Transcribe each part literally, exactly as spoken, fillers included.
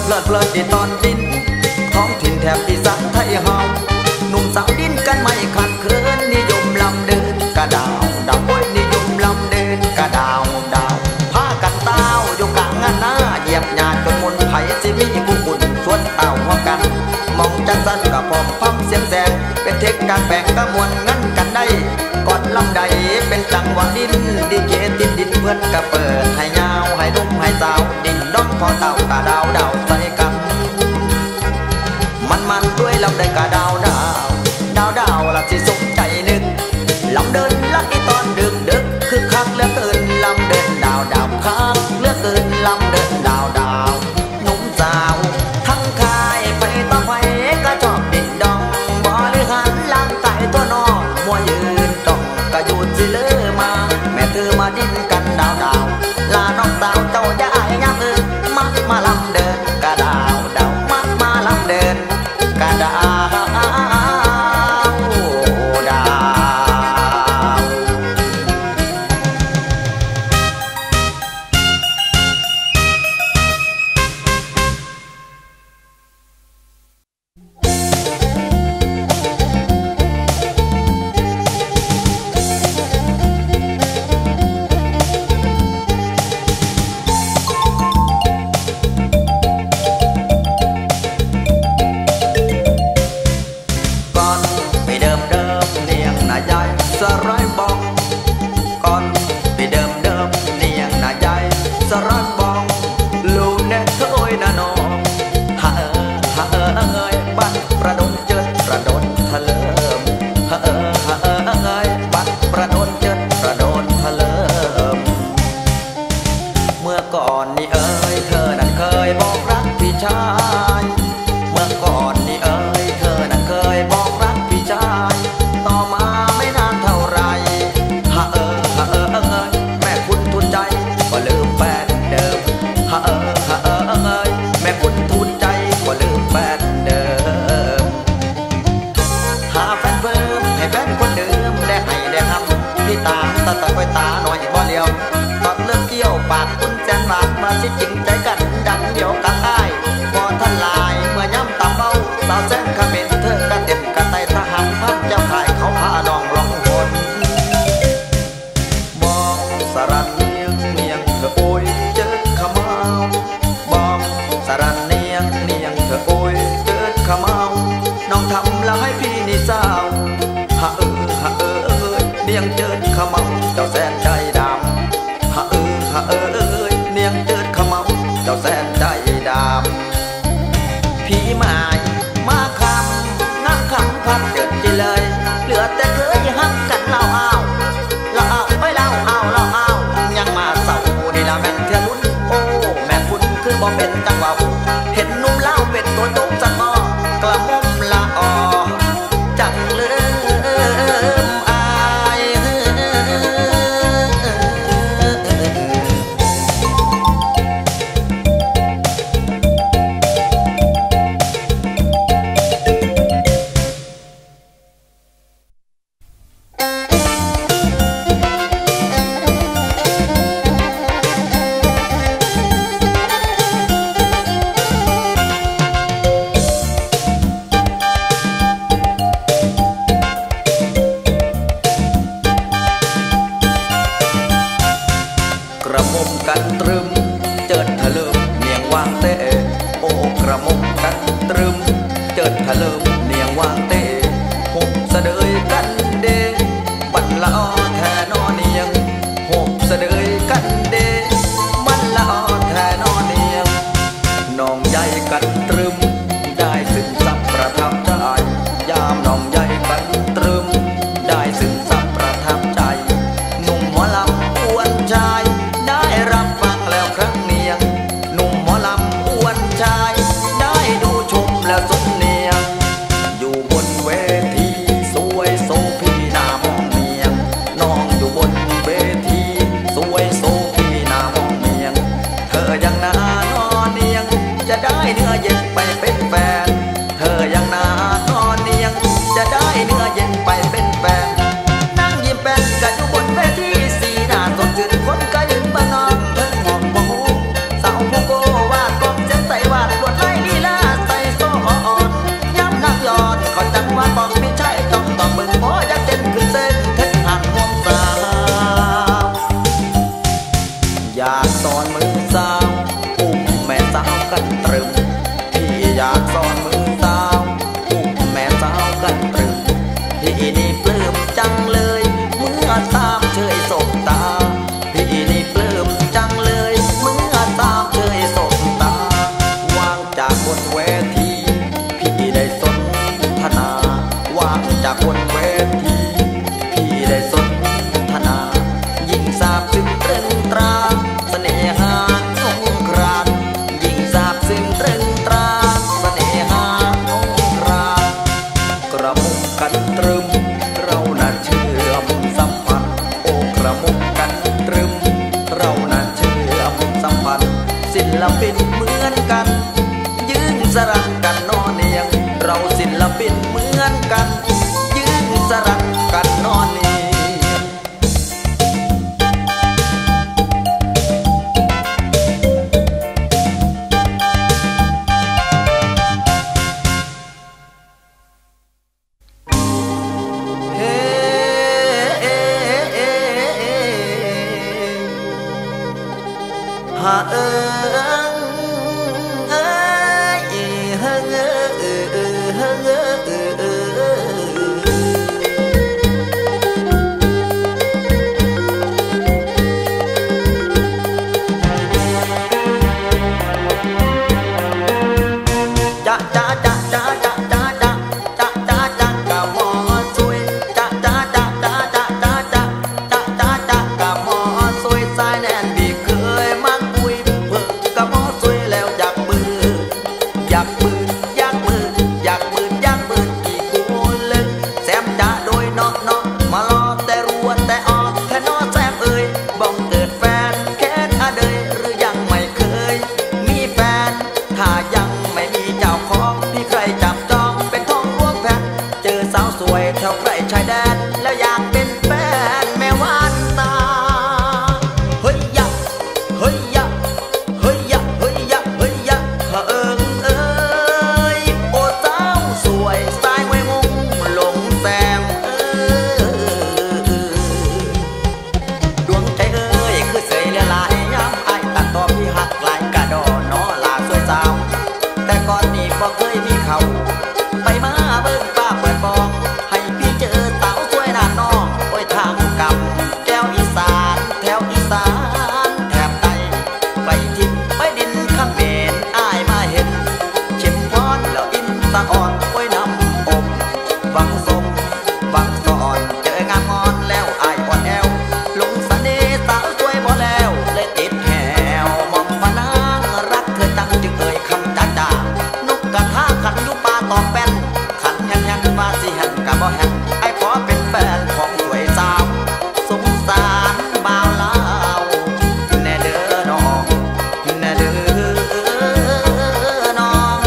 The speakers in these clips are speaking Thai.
เพลิดเพลินที่ตอนดินท้องถิ่นแถบอีสานไทยเฮาหนุ่มสาวดินกันไม่ขัดเคินนิยมลำเดินกระดาวดาวโอ้ยนิยมลำเดินกระดาวดาวผ้ากันเต้าอยู่กลางงานหน้าเหยียบหยาดจนมนไผ่สิมีผู้บุญชวนเต้าหัวกันมองจันสันกับพร้อมพัมเสียงแสงเป็นเทคการแบ่งกระมวลงั้นกันได้ก่อนลำใดเป็นจังหวะดินดีเจติดดินเพื่อนกระเปิดให้ยาวให้นุ่มให้สาวดินน้องพอเต่ากระดาวดาวใส่กันมันมันด้วยลำได้กระดาวดาวดาวดาวละสิสมใจนึกลำเดินลักอีตอนดึกดึกคือคักเหลือเกินลำเดินดาวดาวคักเหลือเกินลำเดินดาวดาวหนุ่มสาวทั้งคายไปต่อไปก็ชอบดินดองบริหารลำไก่ตัวนอกมัวยืนจ้องก็หยุดสิเลือมาแม่เธอมาดินกันดาวดาวลาน้องสาวเจ้าอย่าอายยักเอินมักมาลำเดินกระดาวดาวมักมาลำเดินกระดาวดาวสรายบองก่อนไปเดิมเดิมเนียงน่าใหญ่สรายบองลูกแน่เธอโอยน่าน้องฮะเออฮะเออเอ้ยบ้านประดนเจิดประดนทะเลิมฮะเออฮะเออเอ้ยบ้านประดนเจิดประดนทะเลิมเมื่อก่อนนี่เอ้ยเธอนั้นเคยบอกรักพี่ชายเมื่อก่อนนี่เอ้ยเธอนั้นเคยบอกรักพี่ชายต่อมาไม่นานเท่าไรฮะเออฮะเออเอ้ยแม่คุณทุนใจก็ลืมแฟนเดิมฮะเออฮะเออเอ้ยแม่คุณทุนใจก็ลืมแฟนเดิมหาแฟนเพิ่มให้แฟนคนเดิมได้ให้ได้ทำพี่ตาตาตาไปตาหน่อยบ่เดียวตอนเลิกเกี่ยวปากคุณแสนบาทมาสิจริงใจกันดังเดียวกับอ้ายพอท่านลายเมื่อย่ำตาเบาสาวแสนขมิ้นเธอกระเต็มกระไตทหารพันเจ้าข่ายเขาพาดองร้องหนบอกสรันเนียงเนียงเธอโอยเจิดขมาวบอกสรันเนียงเนียงเธอโอยเจิดขมาวน้องทำแล้วให้พี่นี่เศร้าฮะเออฮะเออเอ้ยเนียงเจิดขมาวเจ้าแสนใจดำฮะเออฮะเออเอ้ยเนียงเจิดขมาวเจ้าแสนใจดำพี่หมายมาคำนักคำพัดเจิดจีเลยเหลือแต่เคยหักกันเล่าเอาเล่าเอาไม่เล่าเอาเล่าเอายังมาเศร้านี่ละแม่นเทียลุ้นโอ้แม่คุณคือบ่เป็นจังหวะเห็นนุ่มเล่าเป็นตัวจงจังมอกระมุมละออจังลืมอายกระมุมกันตรึมเจิดทะเลิมเนียงวางเตะโอ้กระมุมกันตรึมเจิดทะเลิมเนียงวางเตะหกเสดยกันเดบันละออแทนอเนียงหกเสดยกันเดบันละออแทนอเนียงน้องใหญ่กันตรึมได้ซึ่งสับประทับใจยามน้องใหญ่กันตรึมได้ซึ่งสับประทับใจหนุ่มหมอลำอ้วนชายได้รับฟังแล้วครั้งเนียงหนุ่มหมอลำอ้วนชายได้ดูชมแล้วสมเนียงอยู่บนเวทีสวยโซพีหน้ามองเมียงน้องอยู่บนเวทีสวยโซพีหน้ามองเมียงเธอยังหน้านอนเนียงจะได้เนื้อเย็นไปเป็นแฟนเธอยังหน้านอนเนียงจะได้เนื้อเย็นไปเป็นแฟนนั่งยิ้มแป้นกันอยู่บนเวทีสีหน้าสดชื่นคนก็ยืนบ้านนอกเธอมองมองสาวโมโกวาดกองเส้นใส่วาดลวดลปินเหมือนกันยืนสรักกันนอนเนียงเราศิลปินเหมือนกันยืนสรักกันนอนเนียงหาเอิงเอ้ยเฮิงเอ้ยเฮิงเอ้ยจ๊ะจ๊ะจ๊ะจ๊ะจ๊ะจ๊ะจ๊ะจ๊ะจ๊ะจ๊ะกะหมอสวยจ๊ะจ๊ะจ๊ะจ๊ะจ๊ะจ๊ะจ๊ะจ๊ะจ๊ะจ๊ะกะหมอสวยสายแน่นบีเคยมักปุยเพิ่งกะหมอสวยแล้วอยากปืนอยากปืนอยากปืนอยากปืนอยากปืนกี่กูลึกแซมจ๊ะโดยเนาะเนาะมารอแต่รัวแต่ออกแค่นอแซมเอ่ยบ้องเกิดแฟนแค่อะเดยหรือยังไม่เคยมีแฟนถ้ายังไม่มีเจ้าของพี่ใครจับจองเป็นทองร่วงแพนเจอสาวสวยแถวใกล้ชายแดนแล้วอยากเป็นแฟนแม่วานตาเฮ้ยยะเฮ้ยยะเฮ้ยยะเฮ้ยยะเฮ้ยยะเฮ้อเอิงเอ้ยโอ้สาวสวยสายไว้งงหลงแซมเออดวงใจเอ้ยคือเสยละลายย้ำไอ้ตัดต่อพี่หักหลายกะดอนอลาสวยสาวแต่ก่อนนี้บ่เคยมีเขาไปมาเบิ่งป้าเปิดบองให้พี่เจอสาวสวยหน้าน้องโอ้ยทางกับแก้วอีสานแถวอีสานแถบใต้ไปทิศไปดินข้ามเมนอ้ายมาเห็นเข็มพรแล้วอินตาอ่อนโอ้ยน้ำอมวังสมวังสอนเจองามงอนแล้วอ้ายอ่อนแอวลงเสน่ห์สาวสวยบ่แล้วเลยติดแหวมองพนางรักเธอจังจึงเอ่ยคำจ้าจ้านกกระทาขันยุป่าตอกแป้นขันแห่งแห่งมาสิแห่งกะบ่แห่งไอ้ขอเป็นแฟนของสวยสาวสงสารบ่าวลาวแน่เด้อน้องแน่เด้อน้อง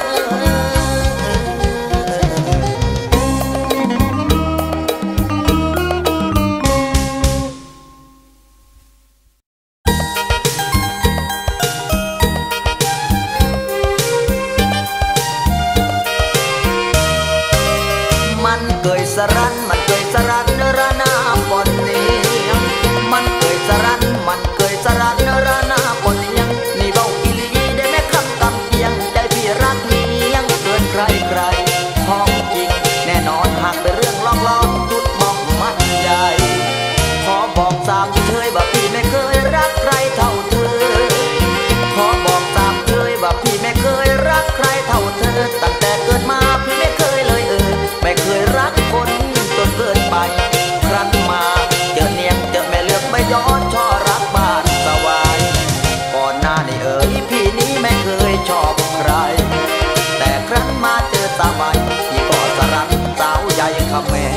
มันเกยสรันมันเกยสรันเนรนาปนเนียงมันเกยสรันมันเกยสรันเนรนาปนเนียงนี่เบ้าอีหลีได้แม่คำกำเกียงใจพี่รักเนียงเกินใครใครห้องจริงแน่นอนหากเป็นเรื่องล่องล่องจุดมองมัดใหญ่ขอบอกสามเชยว่าพี่ไม่เคยรักใครเท่าเธอขอบอกสามเชยว่าพี่ไม่เคยรักใครเท่าเธอตั้งแต่เกิดมาพี่ไม่เคยเลยเออไม่เคยรักคนจนเกินไปครั้นมาเจอเนียงเจอแม่เลือกไม่ย้อนช่อรักบ้านสวายก่อนหน้านี่เอ๋ยพี่นี้ไม่เคยชอบใครแต่ครั้นมาเจอสาวใหม่พี่ก็สรักสาวใหญ่ขแม่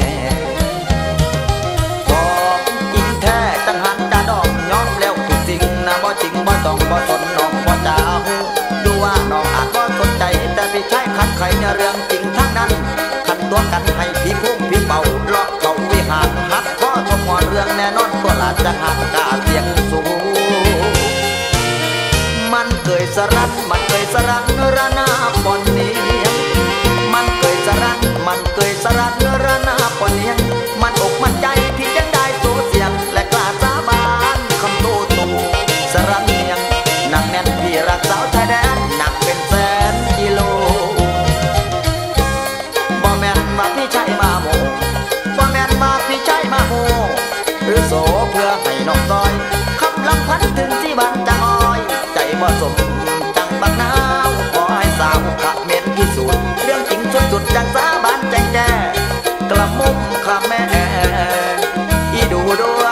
บอกจริงแท้จังหันจะดอกย้อมแล้วทุกสิ่งนะบ่จริงบ่ต้องบ่สนน้องบ่จ้าหูดูว่าน้องอาจบ่สนใจแต่พี่ใช้คัดใครในเรื่องจริงทั้งนั้นขันตัวกันให้พี่พุ่งพี่เป่าล็อกเขาวิหารฮัดข้อชมหัวเรื่องแน่นอนตัวลาจะหักกาเสียงสูงมันเกยสรันมันเกยสรันระนาปนเนียงมันเกยสรันมันเกยสรันระนาปนเนียงมันอกมันใจพี่จังได้โซเสียงและกล้าสาบานคำโตโตสรันเนียงหนักแน่นพี่รักสาวชายแดนหนักเป็นแสนกิโลบ่แม่นว่าพี่ใช่มาโมบ่แม่นว่าพี่ใช่มาโมหรือโสเพื่อให้น้องซอยคำลำพันถึงที่บ้านจะอ้อยใจบ่สมจังบักนาวขอให้สาวขะเม็นพิสูจน์เรื่องจริงสุดๆจังสาบานแจ้งแจ้กระมุมขะแม่อีดูด้วย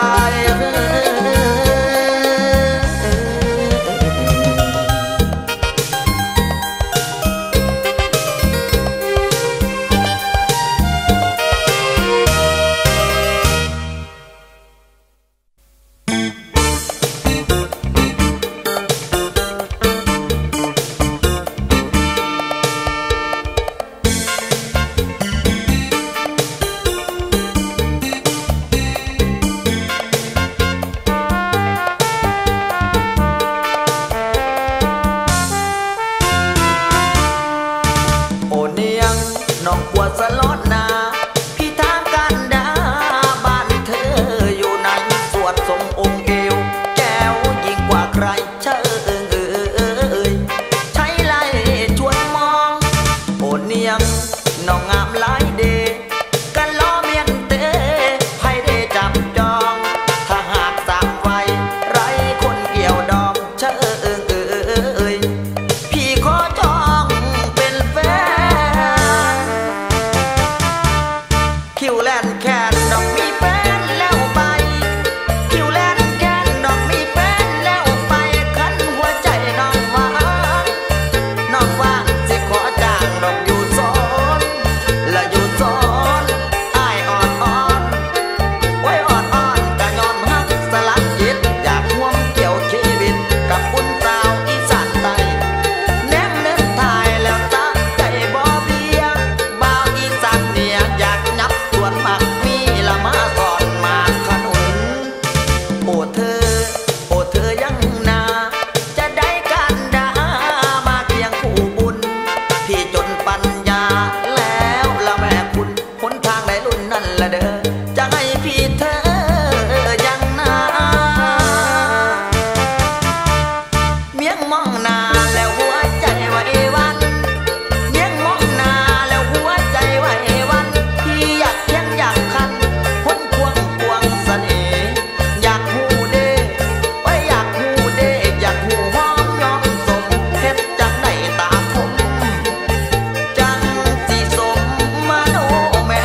หน้าแล้วหัวใจไหววันเลี้ยงมองหน้าแล้วหัวใจไหววันพี่อยากเลี้ยงอยากคันพ้นควงควงเสน่ห์อยากหูเด้โอ้ยอยากหูเด้อยากหูหอมยอมสมเฮ็ดจังได้ตาคมจังสิสมมาโนแม่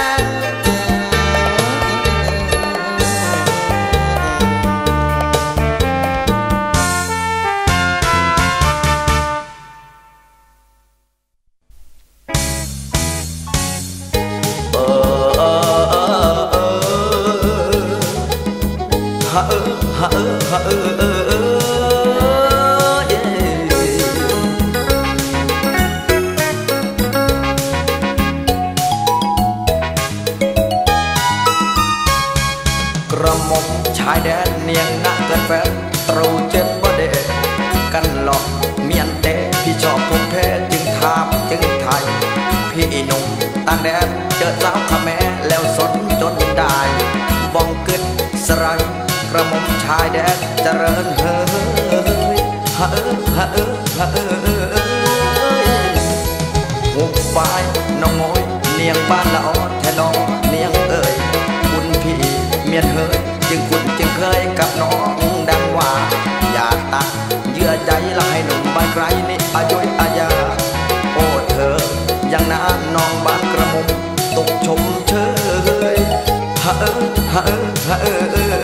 ฮะเออฮะเออฮะเออเออเออเกระหม่อมชายแดนเนียงหน้าเกินแฟนตรูเจ็บบ่เดกันหลอกเมียนเตะพี่ชอบผมแพ้จึงถามจึงไทยพี่หนุ่มต่างแดนเจอสาวขแม่แล้วสนจนได้บ้องกึดสไรกระหม่อมชายแดนเจริญเฮ้ยฮะเออฮะเออฮะเออเออเออหุบปลายน้องโอยเนียงบ้านละออแทนน้องเนียงเอ่ยคุณพี่เมียนเฮยจึงคุณจึงเคยกับน้องดังว่าอย่าตัดเยื่อใจละให้หนุ่มบ้านไกลนี่อายุอาญาโอ้เธอยังน้าน้องบ้านกระหม่อมตกชมเชยฮะเออฮะเออฮะเออเออ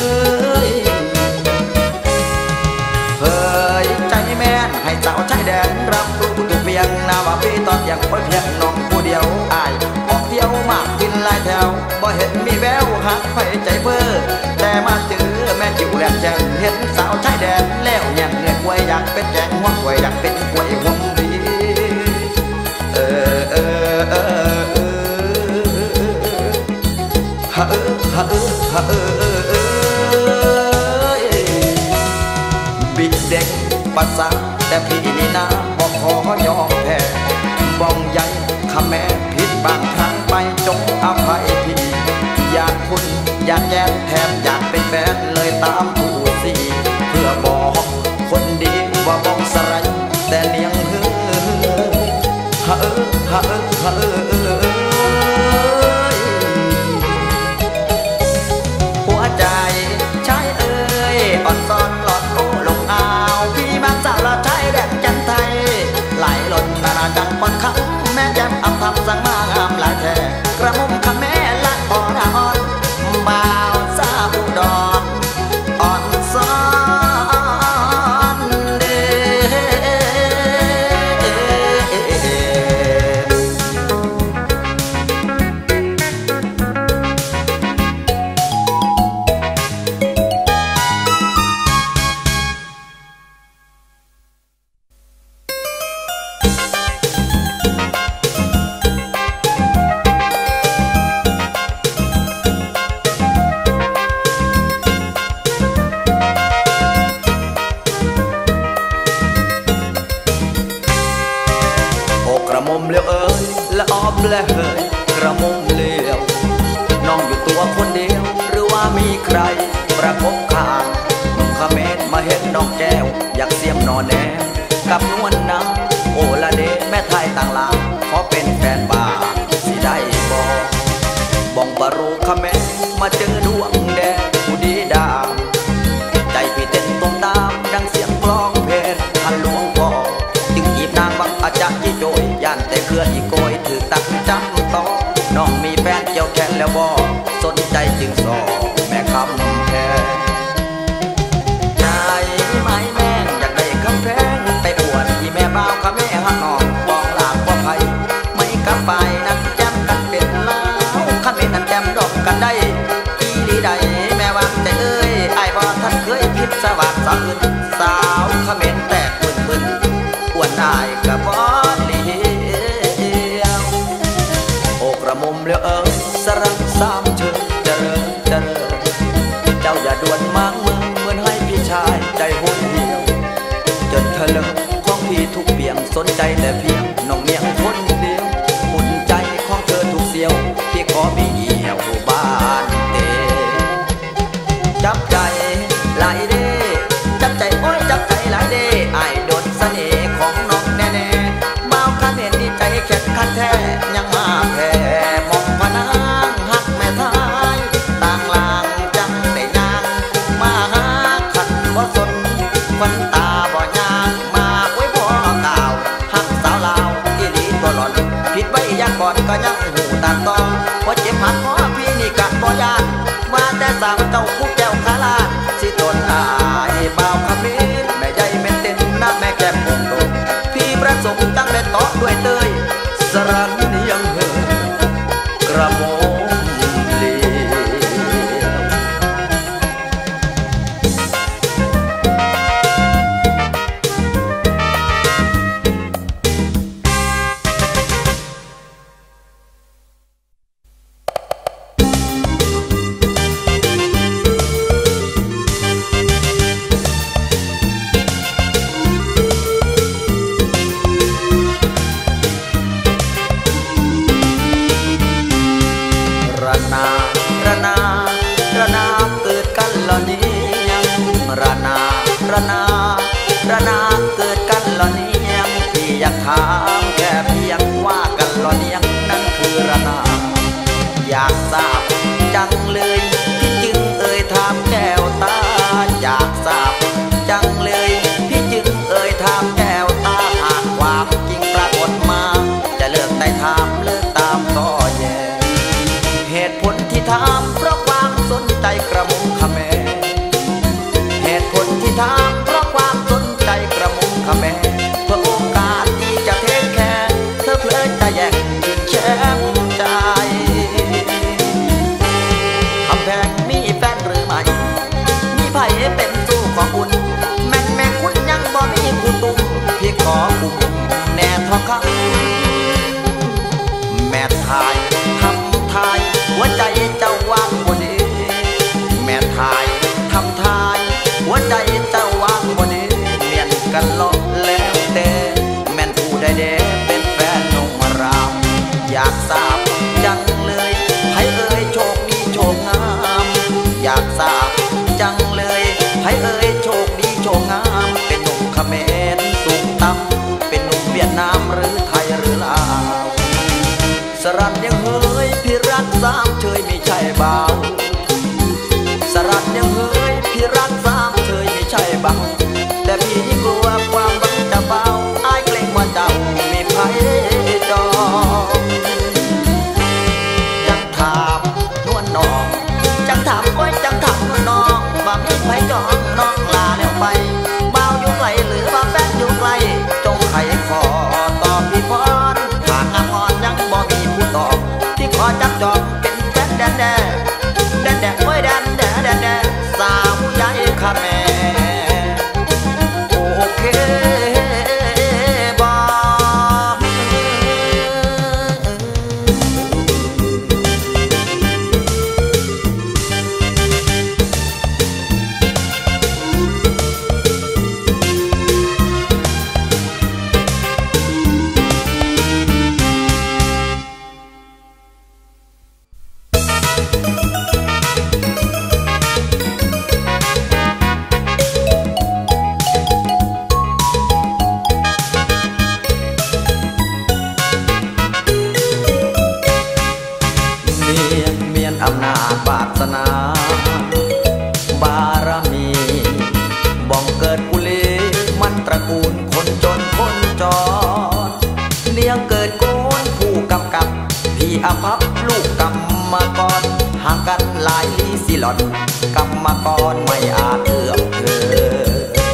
เฮ้ยใจแม่นให้สาวชายแดนรับรู้ทุกเพียงนาว่าพี่ตอนยังคอยเพียงน้องผู้เดียวอายออกเที่ยวมากกินหลายแถวบ่เห็นมีแววหักไฟใจเพ้อแต่มาเจอแม่จิ๋วแหลมแจงเห็นสาวชายแดนแล้วยังเงือกไว้อยากเป็นแจงหัวไว้อยากเป็นกล้วยหัวดีเออเออเออเออฮะเออฮะเออฮะเออเออเออบิดเด็กภาษาแต่พี่นี่นะบอกขอยอมแพ้บ้องใหญ่ข้าแม่ผิดบางครั้งไปจงอภัยพี่อยากคุณอยากแก้แทนอยากเป็นแฟนเลยตามผู้สีเพื่อบอกคนดีว่าบ้องสลายแต่เนียงเฮ้ยฮะเออฮะเออฮะเออเออหัวใจชายเอ้ยอ่อนซ้อนหลอดโลลงอ่าวพี่มักสาวละชายแดนจันไทยไหลหล่นนานาจังปอนคำแม่แจ่มอับทำสั่งมางามหลายแท้กระมุมคำแม่ละอ่อนอ่อนบ่าวสาวอุดรอ่อนซ้อนเด้กระมุมเลี้ยวเอ้ยละออบและเฮยกระมุมเลี้ยวน้องอยู่ตัวคนเดียวหรือว่ามีใครประกบข้างขเมรมาเห็นน้องแก้วอยากเสียมนอนแนกับนวลนางโอละเดแม่ไทยต่างลาวขอเป็นแฟนบ้าสิได้บอกบ้องบารูขเมรมาเจอดวงแดงผู้ดีดาใจพี่เต้นตรงตามดังเสียงกลองเพลงทันหลวงพ่อจึงจีบนางวังอาจารย์ยี่โจยย่านแต่เครืออีโกยถือตักจำต่อน้องมีแฟนเกี่ยวแขนแล้วบ่สนใจจึงสอแม่คำแพงใจไม้แม่งอยากได้คำแพงไปอวดที่แม่บ่าวข้าแม่ฮักน้องบองหลาบว่าไผไม่กลับไปนั่งแจมกันเป็นเล่าข้าเม็ดนั่นแจมดอกกันได้อีดีใดแม่วางใจเอ้ยไอ้บ่ท่านเคยคิดสวัสดิ์สาวอื่นสาวข้าเม็ดแตกปืนปืนอวดอายกับบอสเลี้ยวโอกระมุมเลี้ยวเอิงสรังสามเชิญเจริญเจริญเจ้าอย่าด่วนมางมือเหมือนให้พี่ชายใจหดเหี่ยวจนเธอเลิกของพี่ทุกเบี่ยงสนใจแต่เพียงน้องเมียงคนเดียวอุ่นใจของเธอทุกเสียวพี่ขอมีเหี่ยวบ้านเตจับใจหลายเด้จับใจโอ้ยจับใจหลายเด้ไอ้อนก็ยังหูตัดต่อพอเจ็บหักคอพี่นี่กะบ่ยานว่าแต่สาวเจ้าผู้แก้วขาลาสิตนอายบ่าวขมิ้นแม่ใหญ่แม่เต้นน้าแม่แก้มองโตพี่ประสงค์ตั้งแต่ต่อด้วยเตยสรันยังเหินกระโมงเลีระนาระนาเกิดกันละเนียงพี่อยากถามแค่เพียงว่ากันละเนียงนั่นคือระนาอยากทราบจังเลยพี่จึงเอ่ยถามแก้วตาอยากทราบจังเลยพี่จึงเอ่ยถามแก้วตาหากความจริงปรากฏมาจะเลิกได้ถามเลิกตามก็แย่เหตุผลที่ถามเพราะความสนใจกระมุงขแมเหตุผลที่ถามเพราะความสนใจกระมุงขแมเพื่อโอกาสที่จะเทคแค่เธอเพลิดจะแย่งชิงแชมป์ใจคำแพงมีแฟนหรือไม่มีไผเป็นสู้ของคุณแม่นแม่คุณยังบ่มีคุณตุ้มพี่ขอคุมแน่ทองคำแม่ทายทำทายหัวใจเจ้าว่างบ่ดีแม่ทายทำทายหัวใจเจ้าว่างบ่ดีเมียนกันลบแล้วแต่แม่นผู้ใดเด้เป็นแฟนนงรามอยากทราบจังเลยให้เอ่ยโชคดีโชคงามอยากทราบจังเลยให้เอ่ยโชคดีโชคงามเป็นหนุ่มเขมรสูงต่ำเป็นหนุ่มเวียดนามหรือไทยหรือลาวสรันยังเฮ้ยพี่รักสามเฉยไม่ใช่เบาสรันยังเฮ้ยพี่รักสามเฉยไม่ใช่เบาแต่พี่กลัวความหวังจะเบาอายเกรงว่าเจ้ามีไผจองจังถามนวลน้องจังถามโอ้ยจังถามนวลน้องว่ามีไผจองน้องลาแล้วไปเบาอยู่ไกลหรือว่าแฟนอยู่ไกลจงไขขอตอบพี่พรหากงามอ่อนยังบ่มีผู้ตอบที่ขอจับจองเป็นแฟนแดนแดนแดนแดนโอ้ยแดนแดนแดนแดนสาวใหญ่ขแมโอเคบ่อำนาจวาสนาบารมีบ้องเกิดกุลีมันตระกูลคนจนคนจรเลี้ยงเกิดโกนผู้กำกับพี่อภัพลูกกรรมกรห่างกันหลายลีสิหลอนกรรมกรไม่อาจเอื้อมเธอ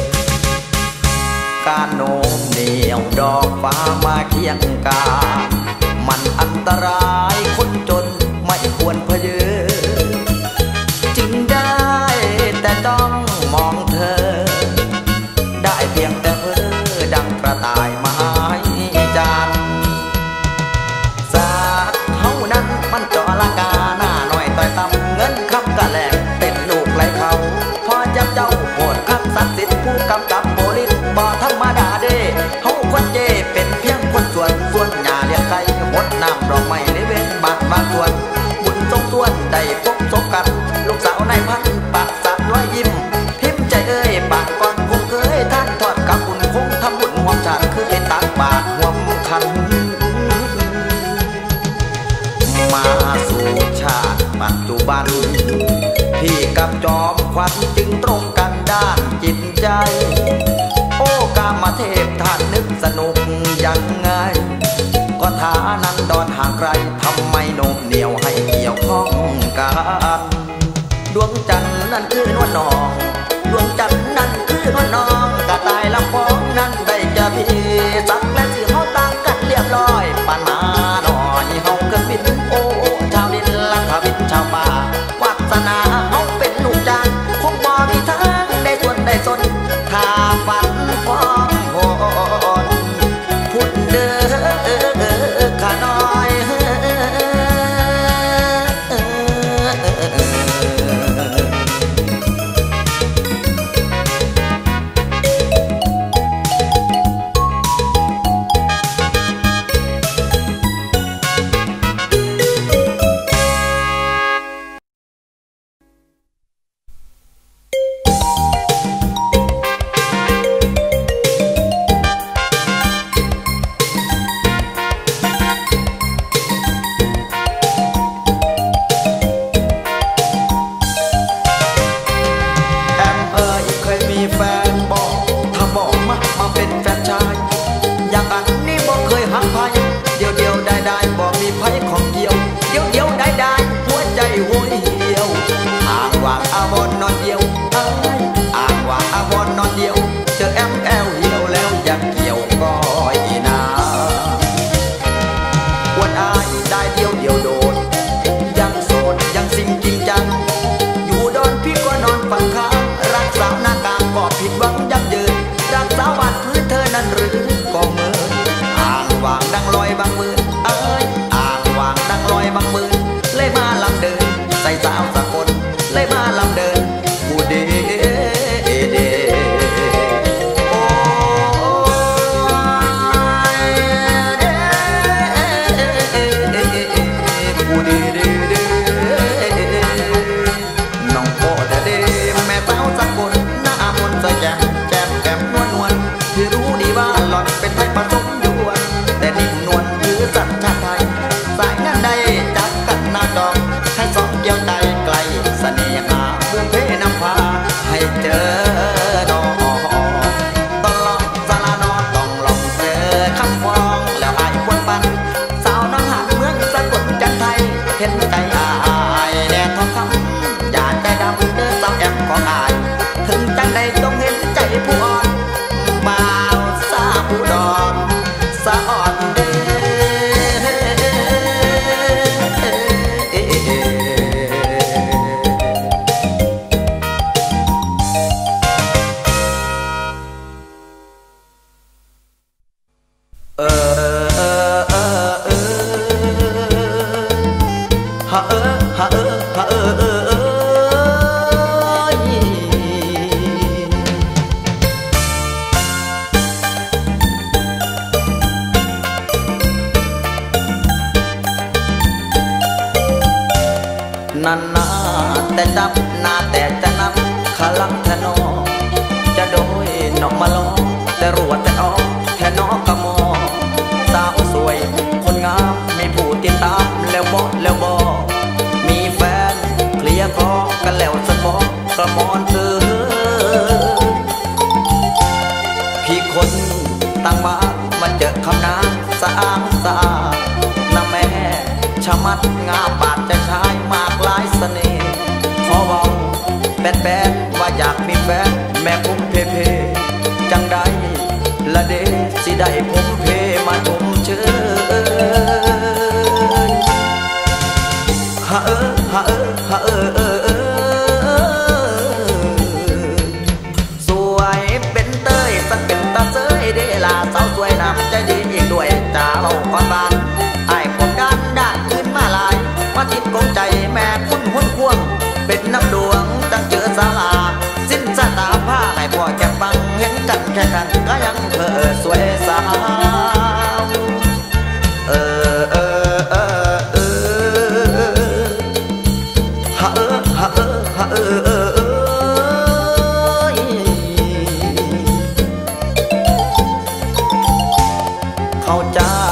การโน้มเหนี่ยวดอกฟ้ามาเคียงกามันอันตรายคนจนไม่ควรเพเยอจึงได้แต่จ้องมองเธอได้เพียงแต่เพ้อดังกระต่ายไม้จานจากเขานั้นมันจอละกาหน้าหน่อยต่อยตำเงินคำกะแหลกเป็นลูกไรเขาพอจับเจ้าโหดคักศักดิ์สิทธิ์ผู้กำกับโบลิสบ่ธรรมดาเด้เขาคนเจเป็นเพียงคนส่วนส่วนหญ้าเลี้ยงไก่หดน้ำดอกไม้ในเว้นบาดบางส่วนบุญทรงส่วนได้พบศพกันลูกสาวนายพันปากสัตว์ร้อยยิ้มพิมพ์ใจเอ้ยปากก่อนคงเคยท่านทอดกับบุญคงทำบุญห่วงชาติคือไอ้ตักบาทห่วงคันมาสู่ชาติปัจจุบันพี่กับจอมขวัญจึงตรงกันด้านจิตใจโอ้กามเทพท่านนึกสนุกยังไงก็ฐานันดอนห่างไกลสักและสิเขาต่างกันเรียบร้อยปัญหาหน่อยเฮาเกิดบินโอ้ชาวดินลักขบินชาวป่าวัฒนาเฮาเป็นลูกจ้างคงบ่มีทางได้ส่วนได้สนถ้าฝันฟ้องโหดพูดเด้อข้าน้อยนันนาแต่จับนาแต่จะนับขลังแทนอจะโดยนอกมาลอแต่รัวแต่ออแทนนอกกะมอสาวสวยคนงามมีผู้ติดตามแล้วบอแล้วบอมีแฟนเคลียร์คอกันแล้วสมองกระมอนเธอพี่คนตั้งบ้านมาเจอคำนางสะอ้างสะอาดน้าแม่ชะมัดงาปาดจะใช้มากหลายเสน่ห์ขอบอกแบนๆว่าอยากมีแฟนแม่ผมเพเพจังได้ละเดสิได้ผมเพมาชมเชยฮะเออฮะเออฮะเออเออเออสวยเป็นเต้ยสักเป็นตาเซยเดลาสาวสวยน้ำใจดีอีกด้วยจ้าเราก่อนบ้านไอ้ผมด้านด้านขึ้นมาลายมาติดกงใจแม่คุณหุ่นควงเป็นน้ำดวงจังเจอสาลาสิ้นสตาผ้าให้พ่อแกฟังเห็นกันแค่กันก็ยังเธอสวยสาวเออเออเออเออฮะเออฮะเออฮะเออเออเข้าใจ